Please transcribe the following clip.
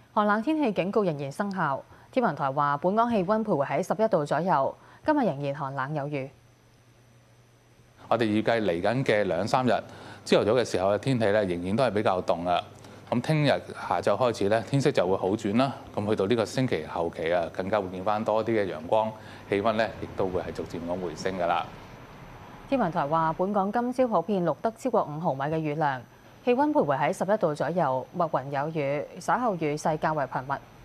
寒冷天氣警告仍然生效。天文台話，本港氣温徘徊喺11度左右，今日仍然寒冷有雨。 我哋預計嚟緊嘅2、3日，朝頭早嘅時候嘅天氣咧仍然都係比較凍啊。咁聽日下晝開始咧，天色就會好轉啦。咁去到呢個星期後期啊，更加會見翻多啲嘅陽光，氣温咧亦都會係逐漸咁回升㗎啦。 天文台話，本港今朝普遍錄得超過5毫米嘅雨量，氣温徘徊喺11度左右，密雲有雨，稍後雨勢較為頻密。